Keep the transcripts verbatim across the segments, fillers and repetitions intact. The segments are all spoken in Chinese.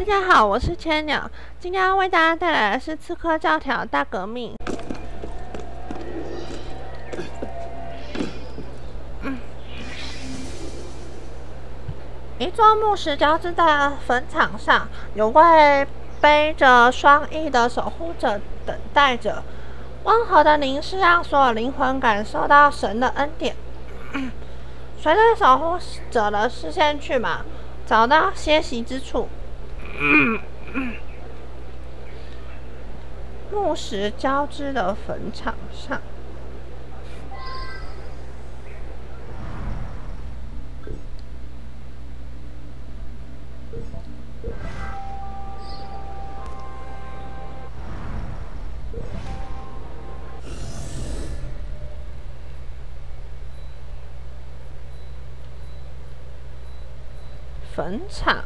大家好，我是千鸟，今天要为大家带来的是《刺客教条：大革命》。嗯，一座墓石雕制在坟场上，有位背着双翼的守护者等待着。温和的凝视让所有灵魂感受到神的恩典。嗯、随着守护者的视线去嘛，找到歇息之处。嗯嗯、木石交织的坟场上，坟场。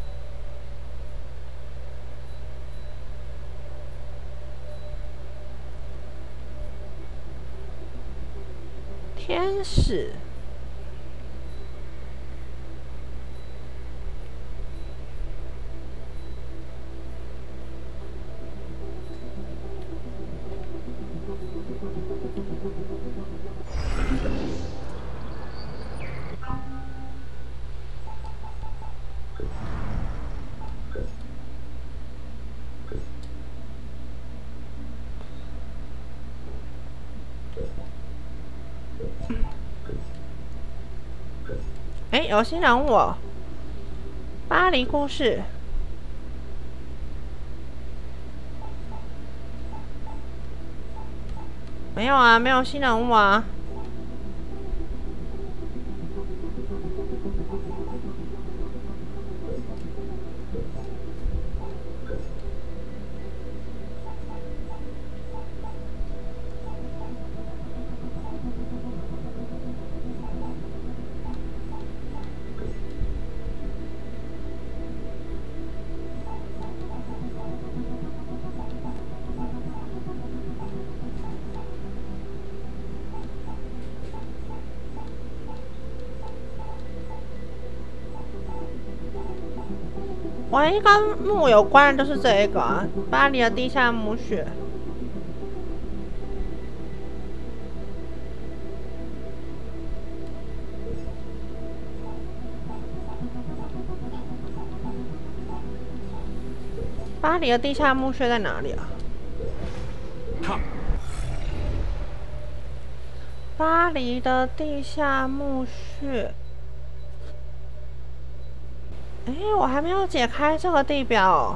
天使，哎，有新人物哦，巴黎故事。没有啊，没有新人物啊。唯一跟墓有关的就是这一个、啊、巴黎的地下墓穴。巴黎的地下墓穴在哪里啊？巴黎的地下墓穴。哎，我还没有解开这个地表、哦。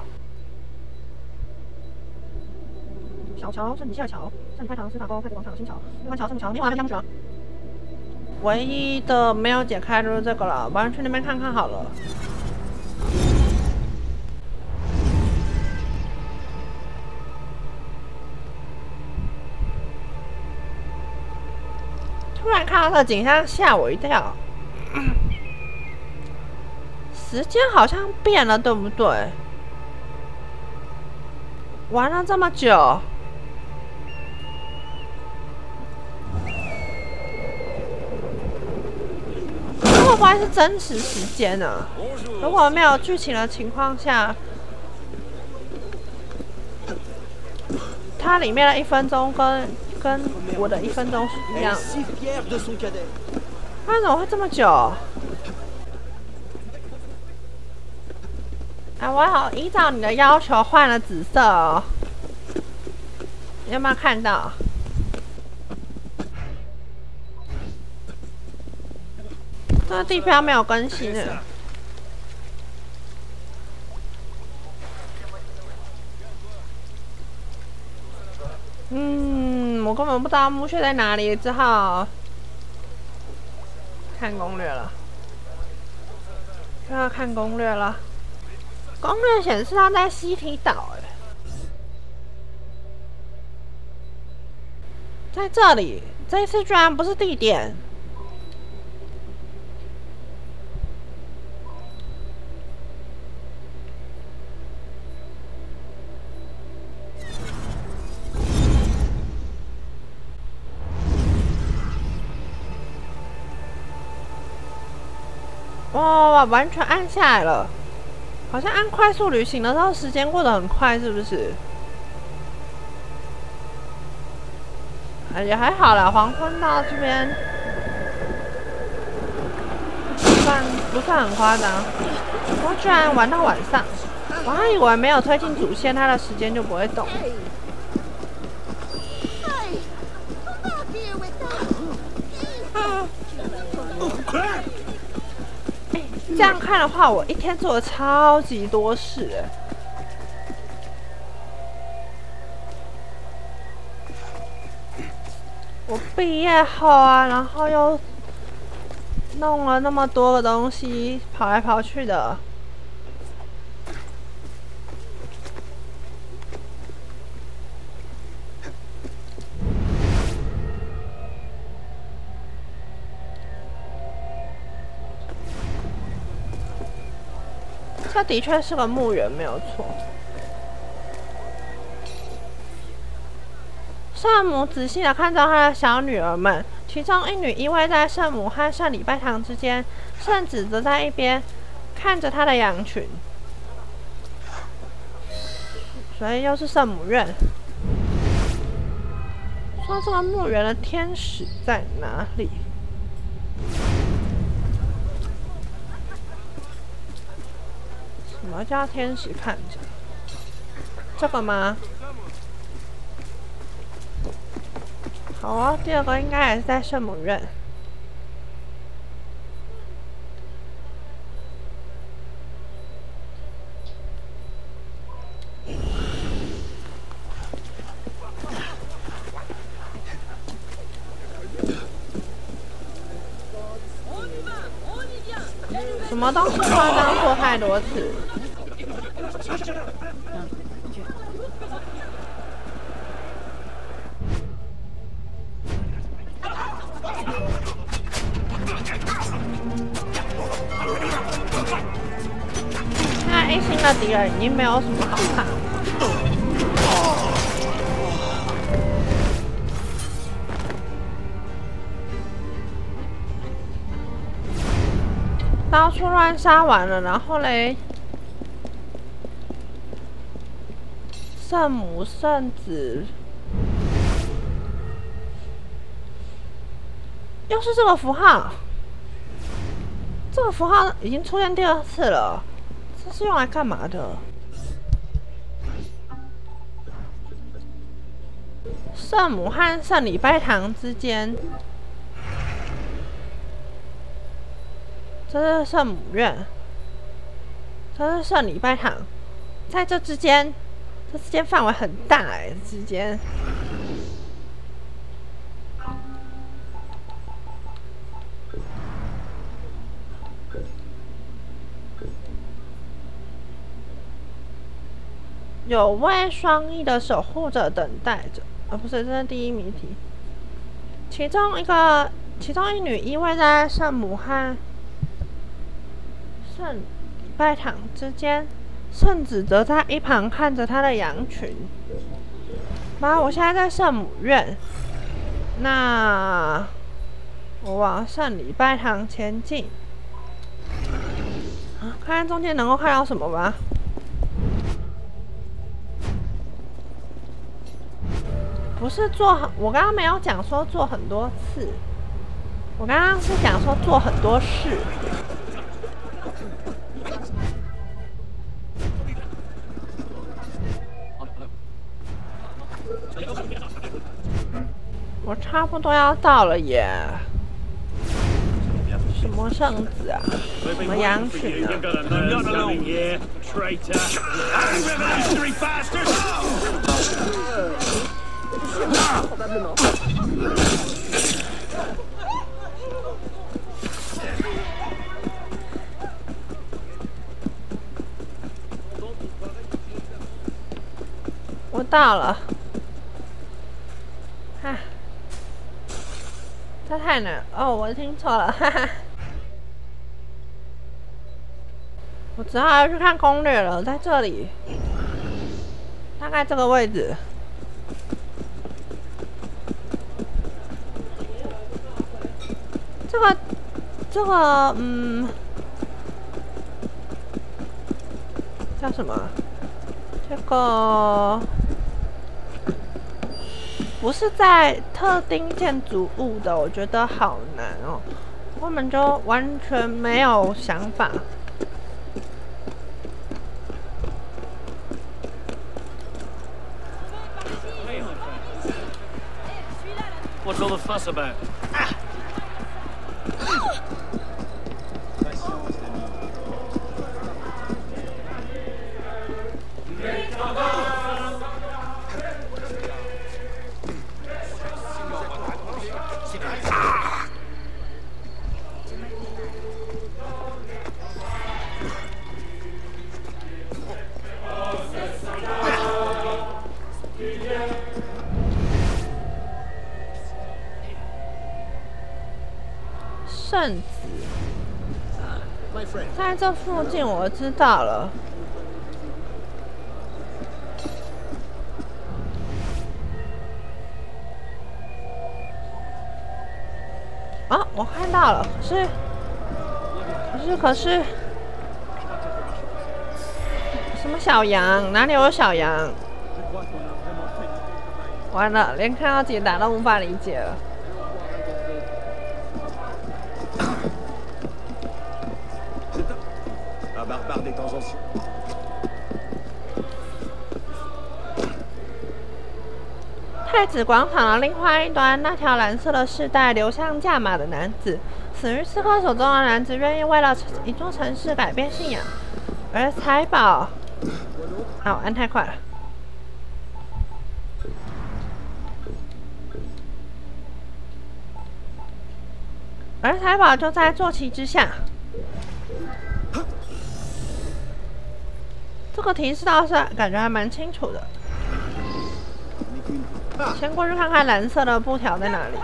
小桥、圣米歇尔桥、圣开堂、斯塔沟、开普广场、新桥、玉环桥、圣母桥，没有啊，没有什么。唯一的没有解开就是这个了，我们去那边看看好了。突然看到这个景象，吓我一跳。时间好像变了，对不对？玩了这么久，会不会是真实时间呢？如果没有剧情的情况下，它里面的一分钟跟跟我的一分钟是一样的。为什么会这么久？哎，我好依照你的要求换了紫色哦，你有没有看到？这个地标没有更新的。嗯，我根本不知道墓穴在哪里，只好看攻略了。就要看攻略了。攻略显示它在西堤岛，哎，在这里，这一次居然不是地点。哇，完全按下来了。 好像按快速旅行的时候，时间过得很快，是不是？哎，也还好啦，黄昏到这边不算不算很夸张。我居然玩到晚上，我还以为没有推进主线，它的时间就不会动。这样看的话，我一天做了超级多事哎。我毕业后啊，然后又弄了那么多个东西，跑来跑去的。这的确是个墓园，没有错。圣母仔细地看着他的小女儿们，其中一女依偎在圣母和圣礼拜堂之间，圣子则在一边看着他的羊群。所以又是圣母院。说这个墓园的天使在哪里？什么叫天使看着？这个吗？好啊，第二个应该也是在圣母院。什么东西夸张做太多次？现在 A 星的敌人已经没有什么好看。到处乱杀完了，然后嘞，圣母、圣子，又是这个符号。这个符号已经出现第二次了，这是用来干嘛的？圣母和圣礼拜堂之间。这是圣母院，这是圣礼拜堂，在这之间，这之间范围很大哎、欸，之间。有位双翼的守护者等待着，啊，不是，这是第一谜题。其中一个，其中一女依偎在圣母和圣礼拜堂之间，圣子则在一旁看着他的羊群。妈，我现在在圣母院，那我往圣礼拜堂前进，啊，看看中间能够看到什么吧。不是做很，我刚刚没有讲说做很多次，我刚刚是讲说做很多事。我差不多要到了耶！什么圣子啊？什么羊群啊？我到了。哈，这太难哦！我听错了，哈哈。我只好要去看攻略了，在这里，大概这个位置。这个，这个，嗯， 叫什么？这个不是在特定建筑物的，我觉得好难哦，根本就完全没有想法。 What's all the fuss about? Ah! 圣子，在这附近我知道了。啊，我看到了，可是，可是，可是，什么小羊？哪里有小羊？完了，连看到解答都无法理解了。 太子广场的另外一端，那条蓝色的饰带流向驾马的男子，死于刺客手中的男子，愿意为了一座城市改变信仰，而财宝……啊，我按太快了。而财宝就在坐骑之下。 这个提示倒是感觉还蛮清楚的。先过去看看蓝色的布条在哪里。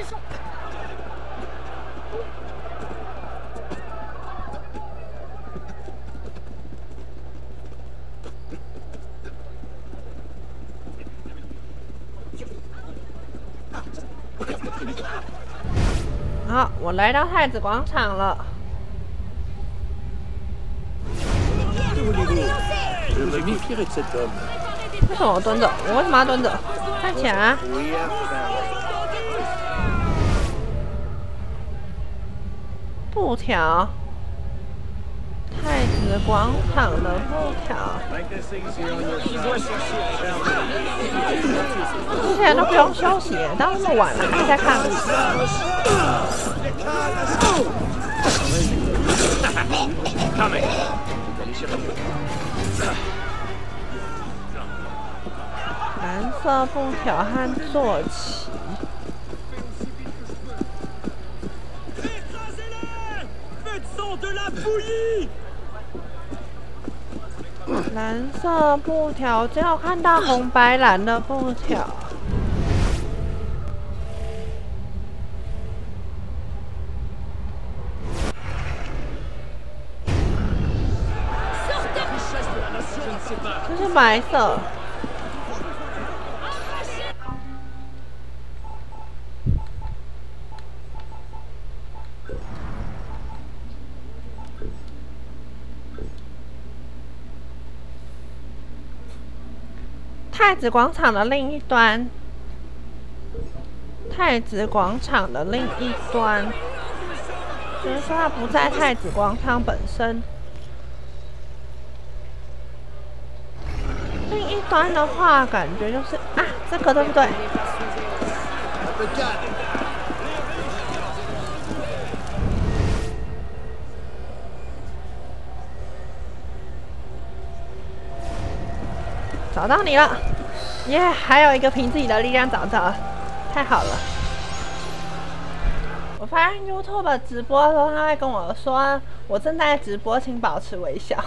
好，我来到太子广场了。 为什么我蹲着？我为什么要蹲着？站起来啊！布条，太子广场的布条。之前都不用休息，到那么晚了还在看路。蓝色布条和坐骑。蓝色布条，只有看到红白蓝的布条。这是白色。 太子广场的另一端，太子广场的另一端，就是说它不在太子广场本身。另一端的话，感觉就是啊，这个对不对？找到你了，耶、yeah, ！还有一个凭自己的力量找到了，太好了！我发现 YouTube 直播的时候，他会跟我说我正在直播，请保持微笑。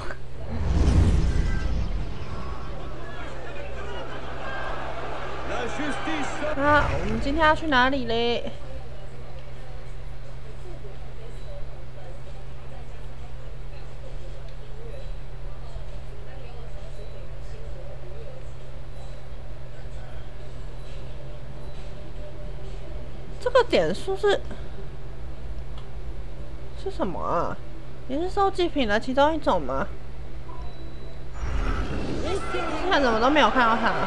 啊，我们今天要去哪里嘞？这个点数是是什么啊？也是收祭品的其中一种吗？ 看怎么都没有看到他。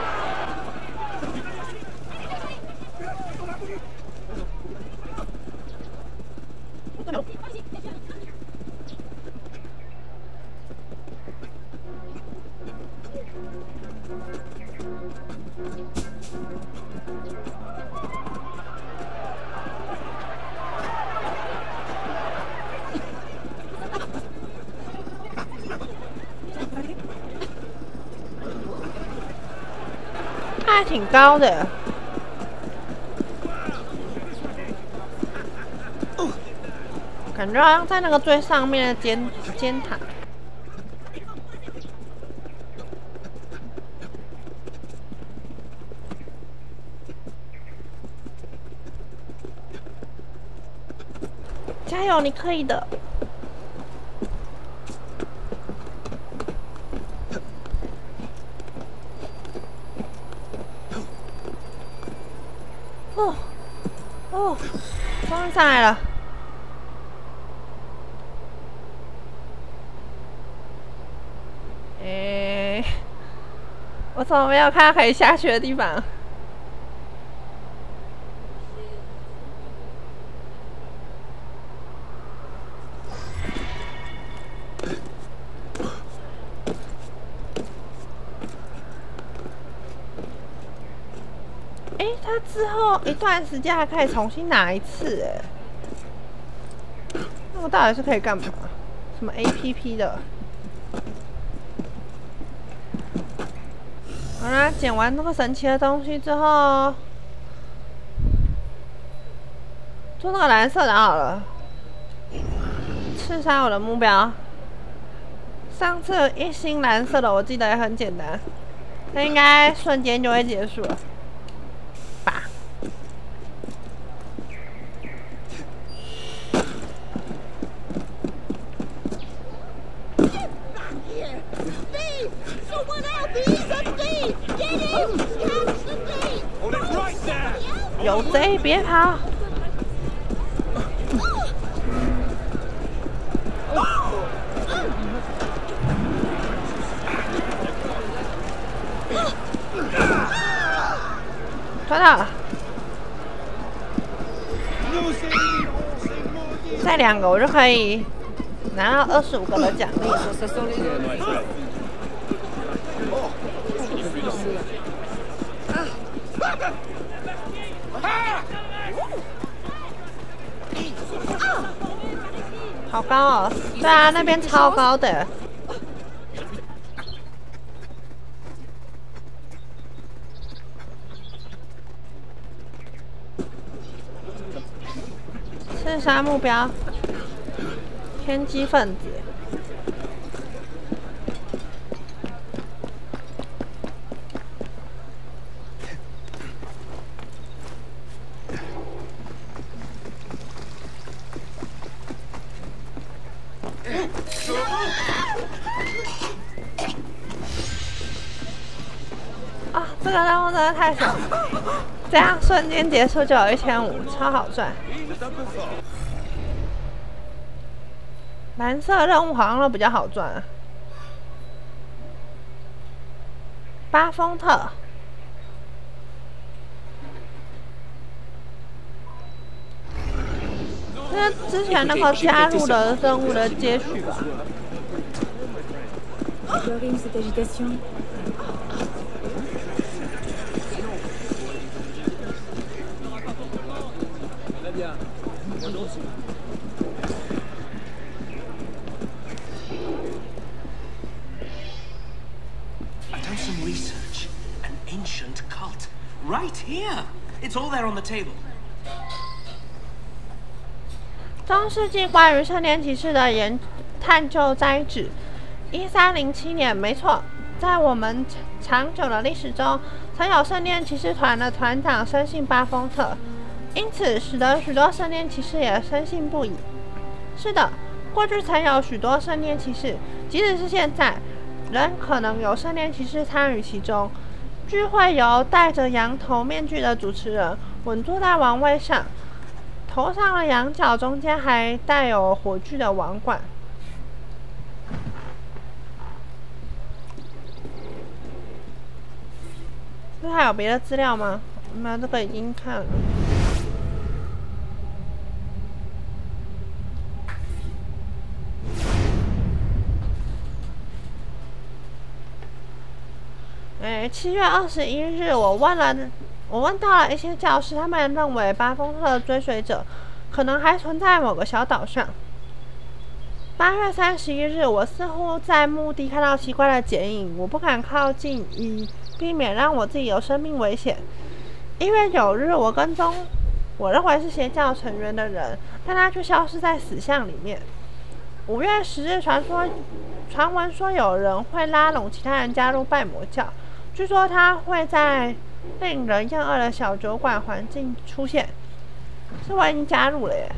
他还挺高的，感觉好像在那个最上面的尖尖塔。加油，你可以的！哦哦，终于上来了！诶、欸，我怎么没有看到可以下去的地方？哎、欸，他之后一段时间还可以重新拿一次，哎，那我到底是可以干嘛？什么 A P P 的？好啦，捡完那个神奇的东西之后，做那个蓝色的好了，刺杀我的目标。上次一星蓝色的，我记得也很简单，那应该瞬间就会结束了。有贼，别跑！抓到了！再两个，我就可以拿到二十五个的奖励。好高哦！对啊，那边超高的。刺杀目标，天机分子。啊，这个任务真的太爽了！这样瞬间结束就有一千五，超好赚。蓝色任务好像都比较好赚啊。巴丰特，这是之前那个加入的任务的接续吧。 Right here. It's all there on the table. 中世纪关于圣殿骑士的研探究摘指，一三零七年，没错，在我们长久的历史中，曾有圣殿骑士团的团长深信巴丰特，因此使得许多圣殿骑士也深信不疑。是的，过去曾有许多圣殿骑士，即使是现在，仍可能有圣殿骑士参与其中。聚会由戴着羊头面具的主持人稳坐在王位上，头上的羊角中间还带有火炬的王冠。 这还有别的资料吗？没有，这个已经看了。哎，七月二十一日，我问了，我问到了一些教师，他们认为巴风特的追随者可能还存在某个小岛上。八月三十一日，我似乎在墓地看到奇怪的剪影，我不敢靠近，以避免让我自己有生命危险。一月九日，我跟踪我认为是邪教成员的人，但他却消失在死巷里面。五月十日，传说传闻说有人会拉拢其他人加入拜魔教。据说他会在令人厌恶的小酒馆环境出现，是我已经加入了耶。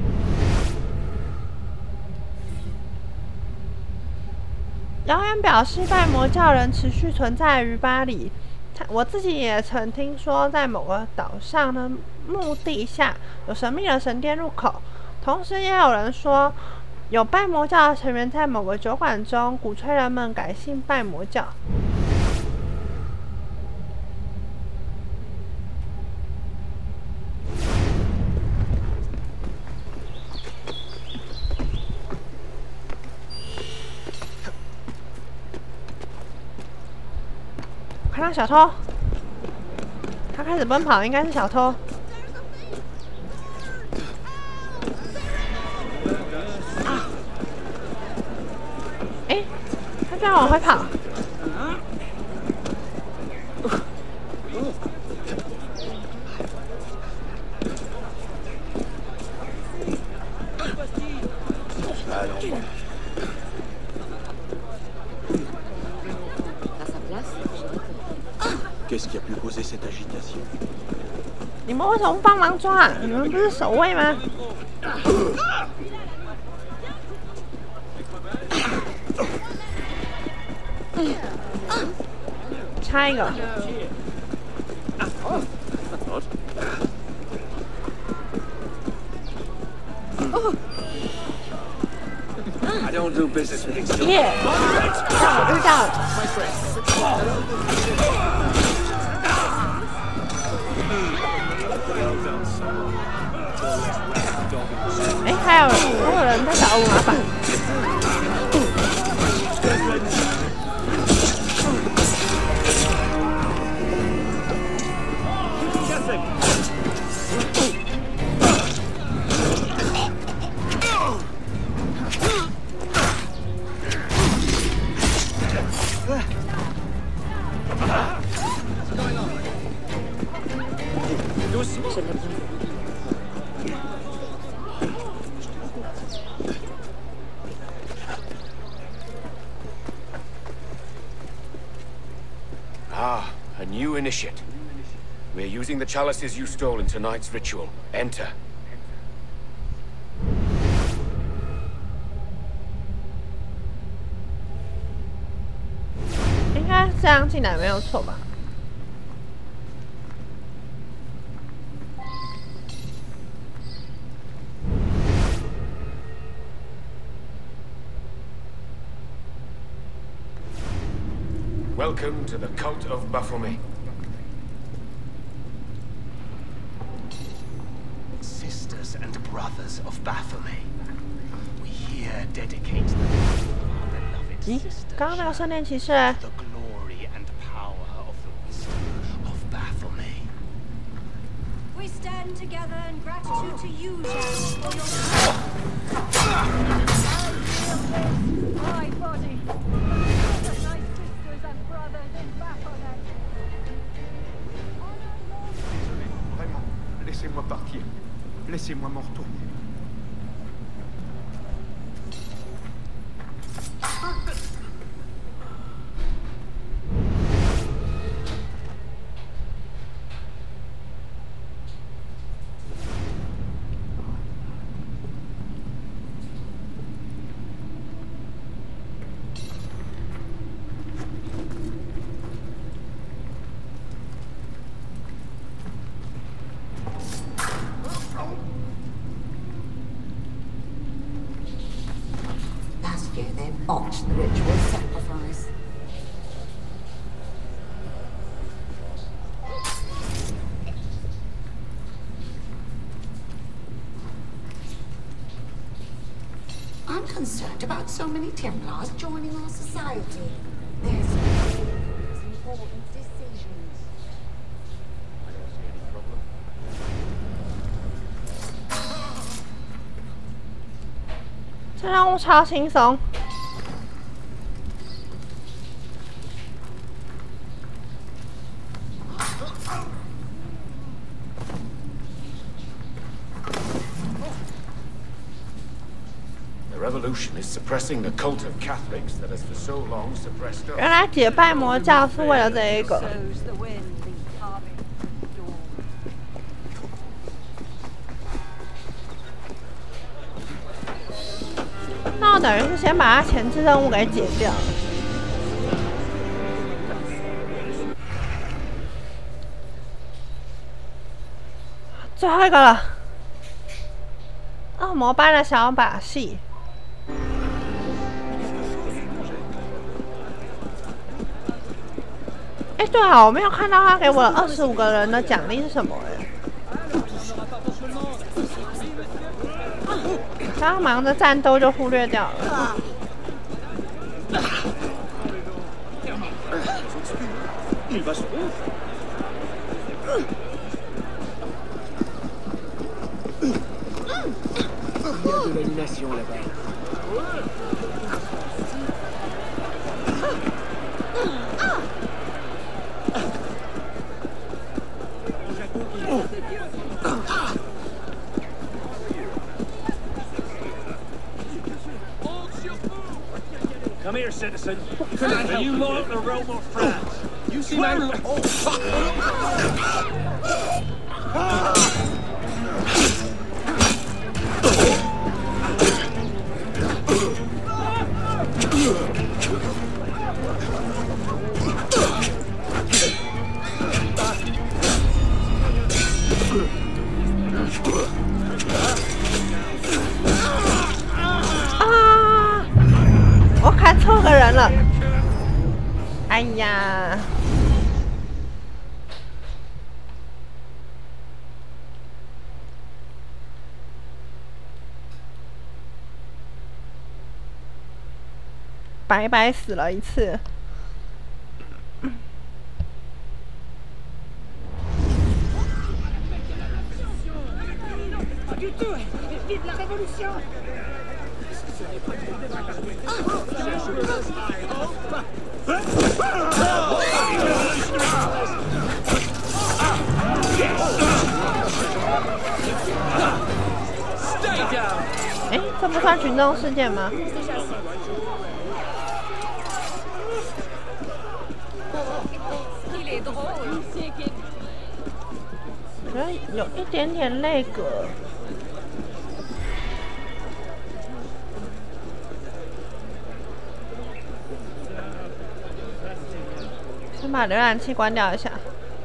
谣言表示，拜魔教人持续存在于巴黎。我自己也曾听说，在某个岛上的墓地下有神秘的神殿入口。同时，也有人说，有拜魔教的成员在某个酒馆中鼓吹人们改信拜魔教。看到小偷，他开始奔跑，应该是小偷。哎，他居然往回跑！ Qu'est-ce qui a pu causer cette agitation? 你们为什么不帮忙抓？你们不是守卫吗？插一个。 I don't do business with these. 耶！让我遇到了。哎，还有还有人在找我麻烦。 Ah, a new initiate. We're using the chalices you stole in tonight's ritual. Enter. 应该是这样进来没有错吧？ Welcome to the cult of Baphomet. Sisters and brothers of Baphomet, we here dedicate them to our beloved 咦， sisters 刚刚那个圣殿骑士嘞？ the glory and power of the wisdom of Baphomet. We stand together in gratitude to you, Jeanne, for your my body. My sisters and brothers in Baphomet. Vraiment, laissez-moi partir. Laissez-moi m'en retourner. Last year they botched the ritual sacrifice. concerned about so many Templars joining our society. There's important decisions. I don't see any problem. 这任务超轻松。 The revolution is suppressing the cult of Catholics that has for so long suppressed us. 原来解拜魔教是为了这一个。 Sows the wind, the harvest dawn. 那我等于是先把他前置任务给解掉。最后一个了，恶魔般的小把戏。哎、欸，对啊，我没有看到他给我二十五个人的奖励是什么哎、欸。刚刚忙着战斗就忽略掉了。 Il y a de l'animation là-bas. Come here, citizen. Are you loyal to Rome or France? You see my... Oh, fuck! 我砍错个人了！哎呀！白白死了一次。哎，这不算群众事件吗？我觉得有一点点那个。先把浏览器关掉一下。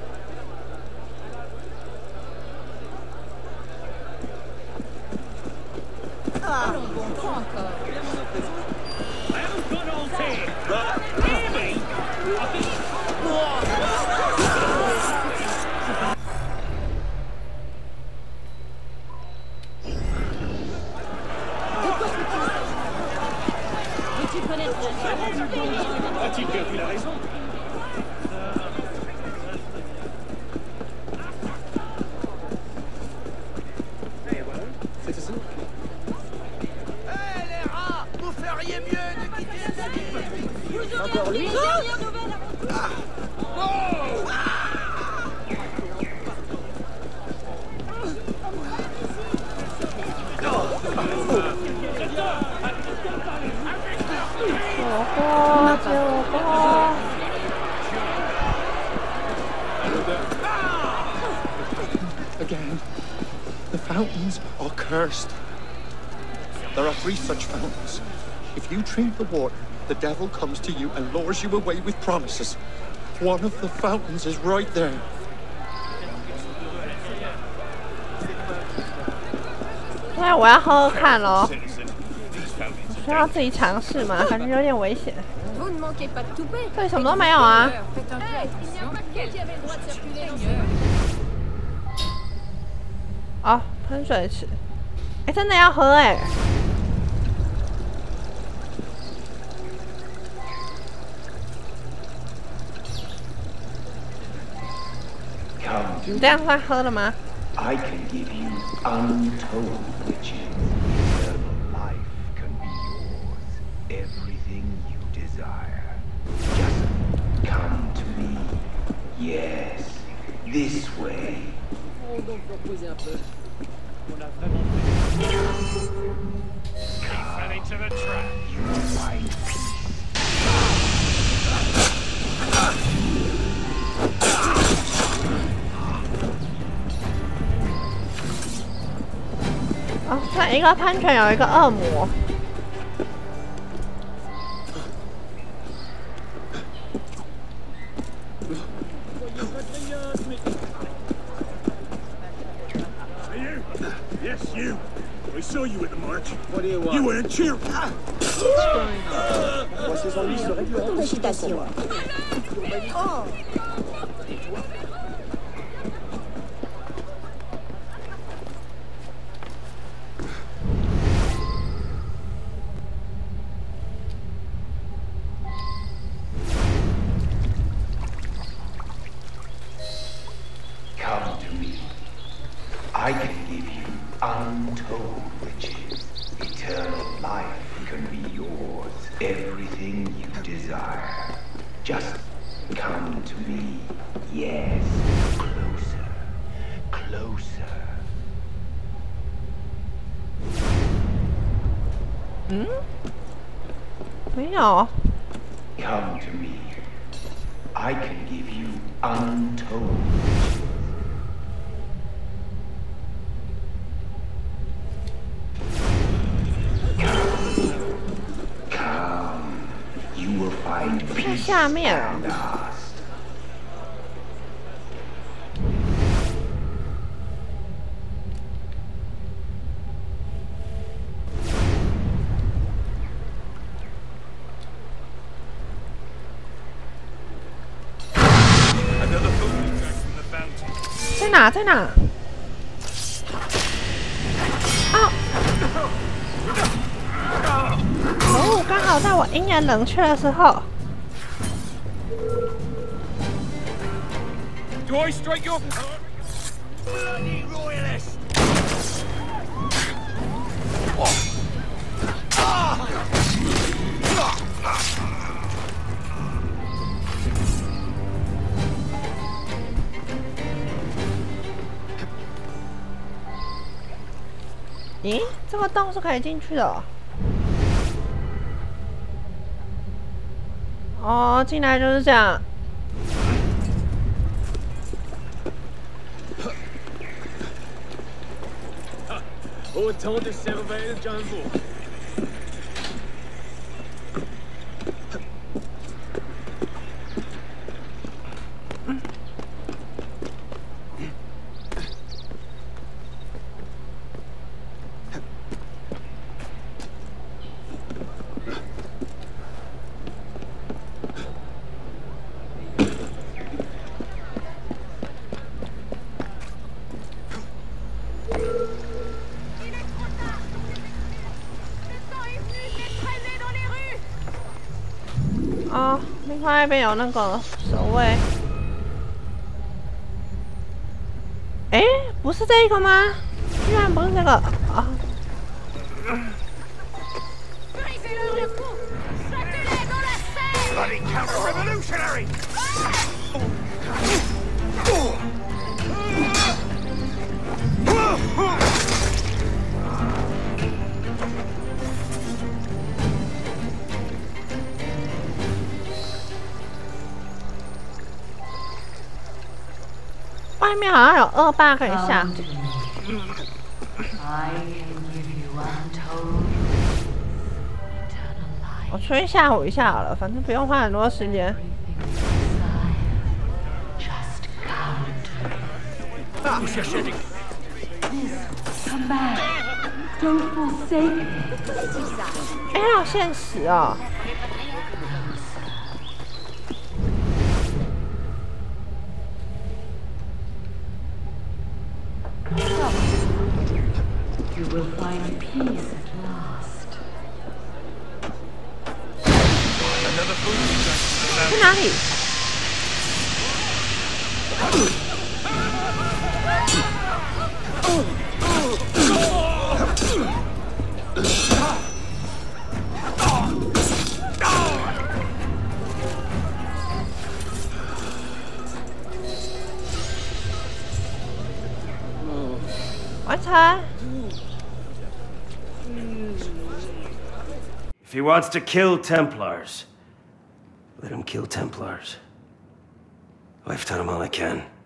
Again, the fountains are cursed. There are three such fountains. If you drink the water, the devil comes to you and lures you away with promises. One of the fountains is right there. 对，我要喝喝看咯。我需要自己尝试吗？感觉有点危险。这里什么都没有啊。哦，喷水池。哎，真的要喝哎。 你这样算喝了吗？ I can give you untold riches. Eternal life can be yours. Everything you desire. Just come to me. Yes, this way. On donc reposer un peu. On a vraiment. Fell into the trap. You will find peace. 哦，这一个喷泉有一个恶魔。 You? Yes, you. We saw you at the march. What do you want? You weren't cheering. Moi, ces ennuis se régleront aussi pour moi. Oh. Come to me. I can give you untold riches. Eternal life can be yours. Everything you desire. Just come to me. Yes. Closer. Closer. 嗯？没有。 Come to me. I can give you untold riches. Come. You will find 在 peace 下面啊。 and last. Another food drank from the fountain. 在哪？在哪？哦。哦，刚好在我阴阳冷却的时候。 Do I strike your bloody royalist? 咦，这个洞是可以进去的哦。哦，进来就是这样。 Autant de cervelle qu'un veau. Traîner dans les rues. 哦，另外一边有那个守卫。哎，不是这个吗？居然不是这个啊！ Brisez-leur le cou. Sautez-les dans la scène. Bloody counter-revolutionary! 外面好像有恶霸可以下。 我出去吓唬一下好了，反正不用花很多时间。 哎，好现实哦！ You will find peace at last. 去哪里？ 完成。 If he wants to kill Templars, let him kill Templars. I've done all I can.